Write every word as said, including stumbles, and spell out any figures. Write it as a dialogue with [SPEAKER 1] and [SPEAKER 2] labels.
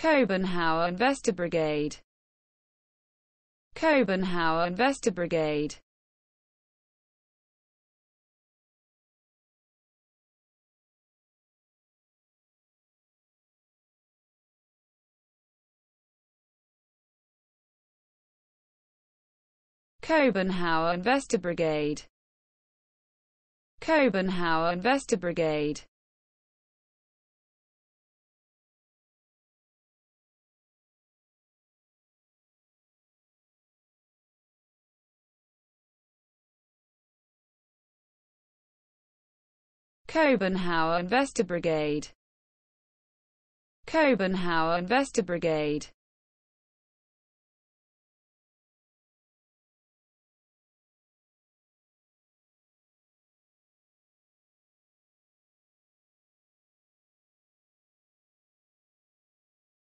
[SPEAKER 1] København Vesterbrogade. København Vesterbrogade. København Vesterbrogade. København Vesterbrogade. København Vesterbrogade. København Vesterbrogade.